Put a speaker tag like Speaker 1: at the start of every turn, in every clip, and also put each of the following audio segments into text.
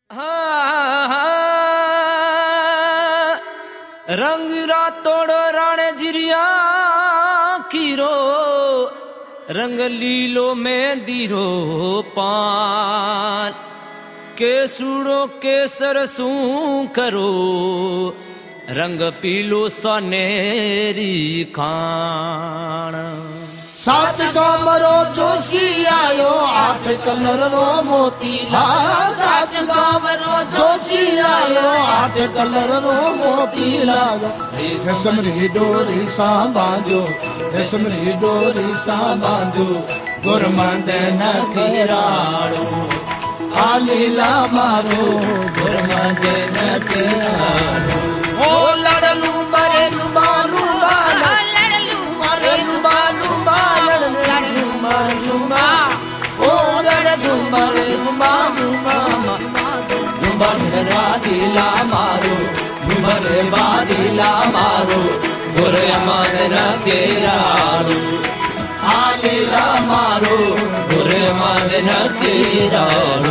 Speaker 1: रंग रातोड़ राणे जिरिया कीरो रंग लीलो में दीरो पान के सूड़ो के सरसू करो रंग पीलो सनेरी खान
Speaker 2: सात गामरो जोशी आयो आठ कलर रो मोती लाल सात गामरो जोशी आयो आठ कलर रो मोती लाल रेशम री डोरी सा बांधो रेशम री डोरी सा बांधो गुरमंद न खेराड़ो आलीला मारो गुरमंद न खेराड़ो ओ लड़लू बरे बालू बाला
Speaker 1: बादिला मारो घुमरे बादिला मारो गोरे मन केराड़ू आलीला मारो गोरे मन केराड़ू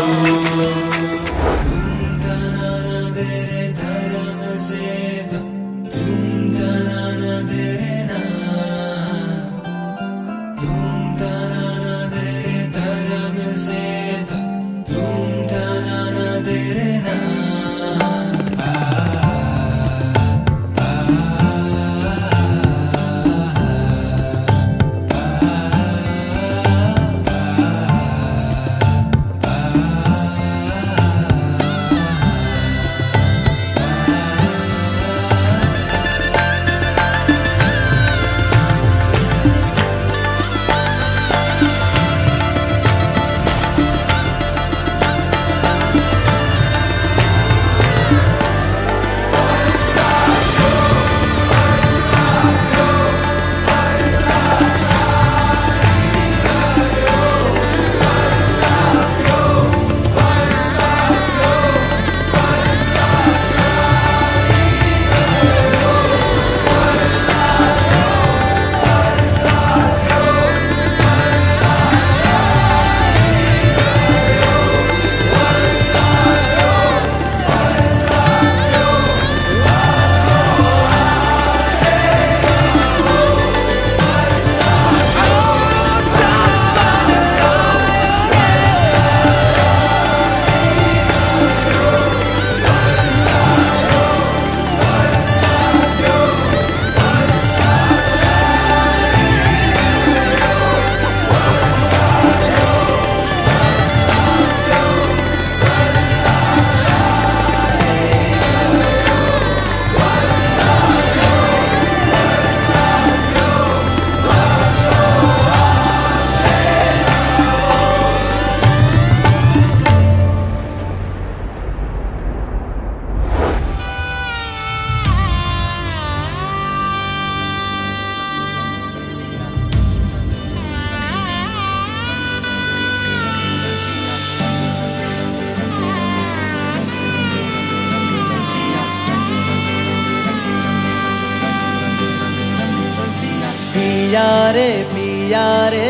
Speaker 3: पिया रे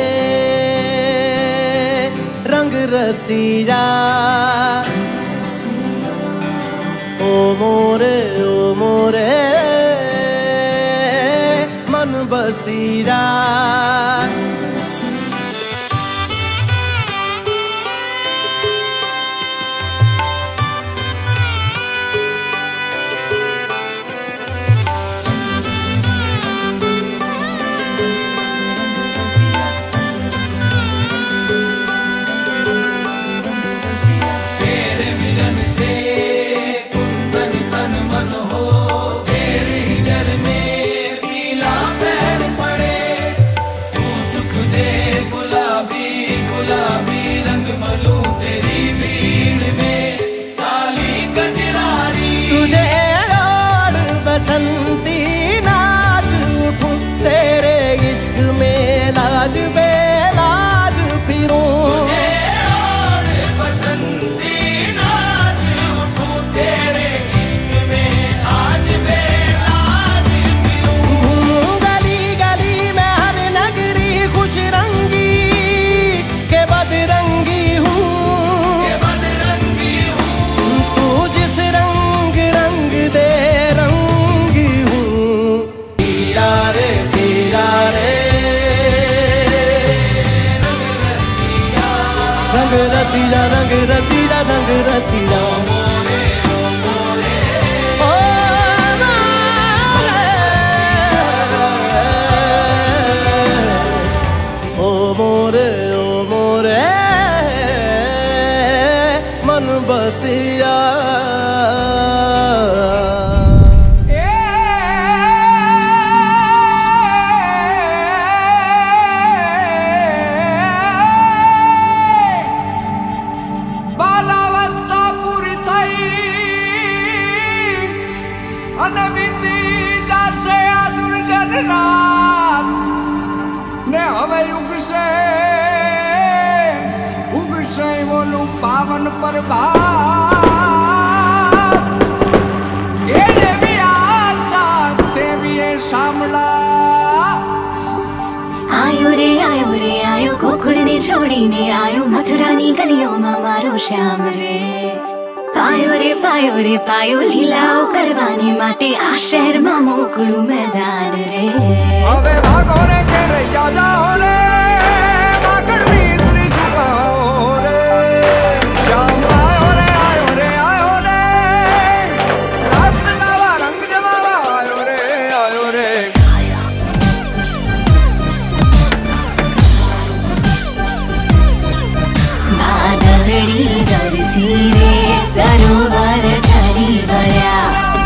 Speaker 3: रंग रसिया ओ मोरे मन बसिया
Speaker 2: तेरे ही जल में पीला पैर पड़े तू
Speaker 3: रसीला रंग रसीला रंग रसीला ओ मोरे मन बसिया
Speaker 4: पावन प्रभात ये भी आशा से भी शामला
Speaker 5: आयो रे आयो गोकुल ने छोड़ी ने आयो मथुरा नी गलियों में मारो श्याम रे पायो लीलाओ करवानी माटे आ शहर में मोकलू मैदान रे
Speaker 4: अबे भागो रे के रे जाओ रे माकड़ मिस्री झुकाओ रे श्याम आयो रे राष्ट्र लावा रंग जमावा आयो रे
Speaker 5: बादलड़ी दरसी रे सरोवर झरी भरा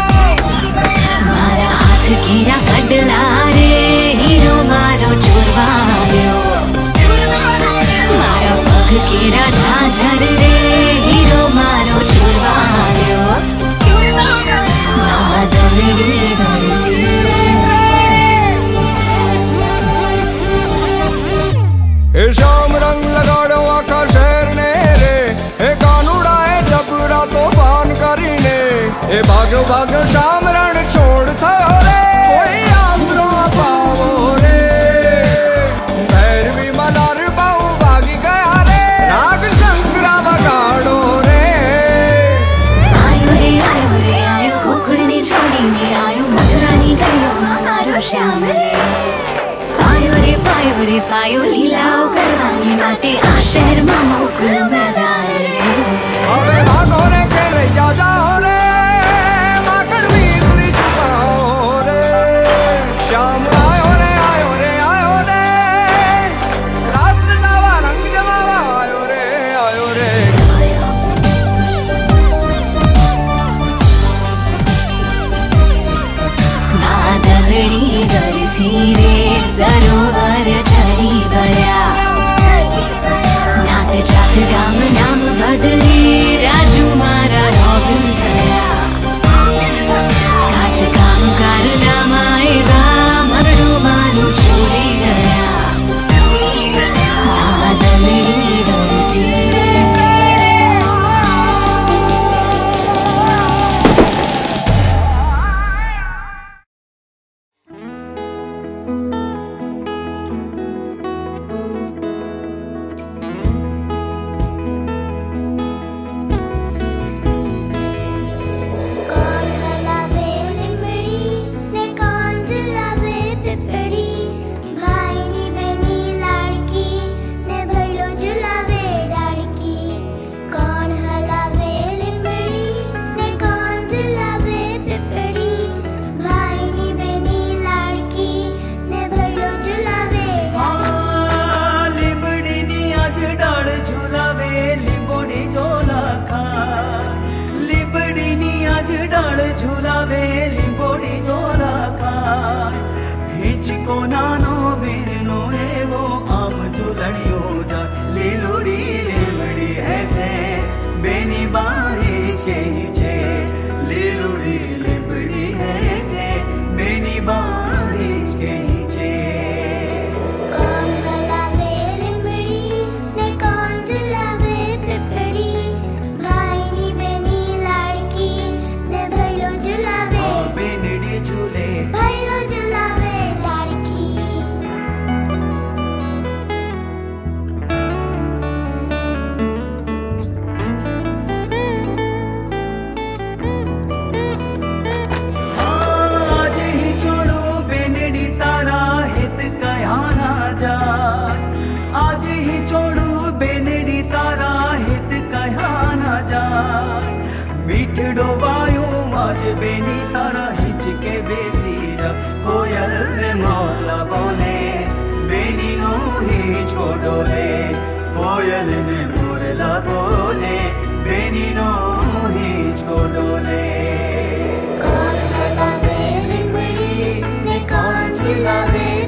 Speaker 5: मारा हाथ घेरा कडला रे हीरो मारो चुरवायो मारा पग घेरा झाझर रे हीरो मारो चुरवायो बादलड़ी दरसी
Speaker 4: रे श्याम रंग लगाड़ो आका शहर ने रे हे कानूड़ा है जबरा तो बान करी ने हे भाग्यो भाग्यो श्याम रण छोड़ था रे कोई आसरो पावो रे भैरवी मलार बाऊ भागी गया रे राग संग्रा बगाड़ो रे
Speaker 5: आयो गोकुल ने छोड़ी ने आयो मथुरा नी गलियों में मारो श्याम रे पायो लीलाओ करवानी माटे आ शहर में मोकल मैदान रे
Speaker 4: अबे भागो रे के ले जाओ रे माकड़ मिस्री झुकाओ रे श्याम आयो रे राष्ट्र लावा रंग जमावा आयो रे
Speaker 5: बादलड़ी दरसी रे सरोवर झरी भरा नात जात गा
Speaker 6: डोबायूं माज बेनी तारा हिचके बेसीरा कोयल ने मौला बोले बेनी नो हिच को डोले कोयल ने मोरला बोले बेनी नो हिच को डोले
Speaker 2: कौन हलावे लिमड़ी ने कौन झुलावे